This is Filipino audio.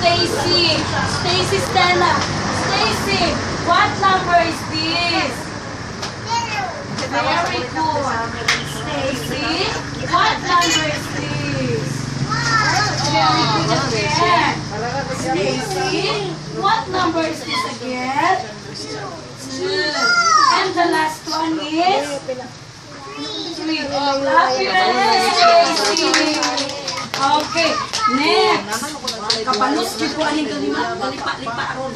Stacey. Stacey Stella. Stacey, what number is this? Very good. Stacey, what number is this? Very good again. Stacey, what number is this again? 2. And the last one is 3. Fabulous, Stacey. Okay, next. Kapalos, di po aning kalima. Lipa-lipa.